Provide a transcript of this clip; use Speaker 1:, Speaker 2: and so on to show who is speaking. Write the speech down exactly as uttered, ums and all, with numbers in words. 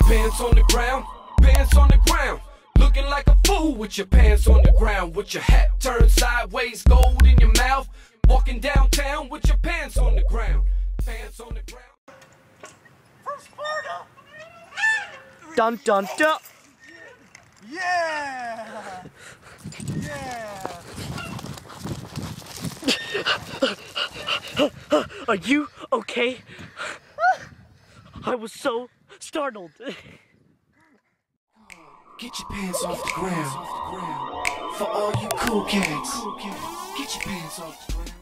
Speaker 1: pants on the ground, pants on the ground. Looking like a fool with your pants on the ground, with your hat turned sideways, gold in your mouth. Walking downtown with your pants on the ground, pants on the ground.
Speaker 2: From Sparta!
Speaker 3: Dun dun dun!
Speaker 2: Yeah! Yeah!
Speaker 3: Are you okay? I was so startled.
Speaker 1: Get your pants off the ground. For all you cool cats. Get your pants off the ground.